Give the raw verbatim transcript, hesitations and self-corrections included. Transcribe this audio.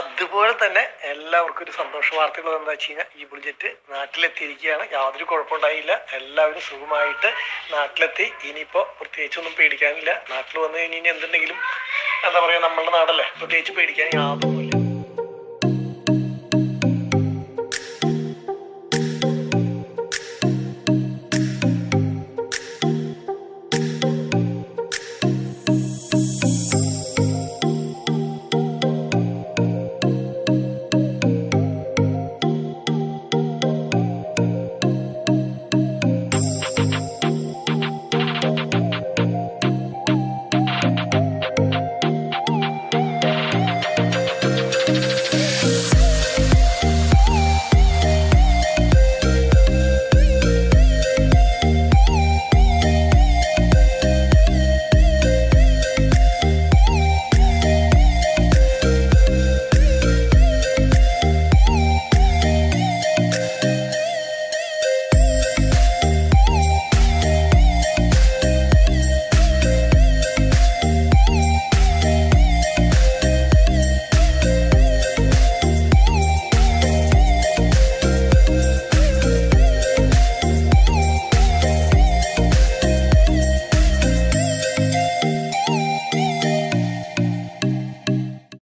അതുപോലെ തന്നെ എല്ലാവർക്കും ഒരു സന്തോഷ വാർത്തകൾ എന്താ വെച്ച് കഴിഞ്ഞാൽ ഈ ബുൾജെറ്റ് നാട്ടിലെത്തിയിരിക്കുകയാണ്. യാതൊരു കുഴപ്പമുണ്ടായില്ല. എല്ലാവരും സുഖമായിട്ട് നാട്ടിലെത്തി. ഇനിയിപ്പോൾ പ്രത്യേകിച്ചൊന്നും പേടിക്കാനില്ല. നാട്ടിൽ വന്നു കഴിഞ്ഞ് കഴിഞ്ഞാൽ എന്തുണ്ടെങ്കിലും എന്താ പറയുക, നമ്മളുടെ നാടല്ലേ, പ്രത്യേകിച്ച് പേടിക്കാൻ യാതൊന്നും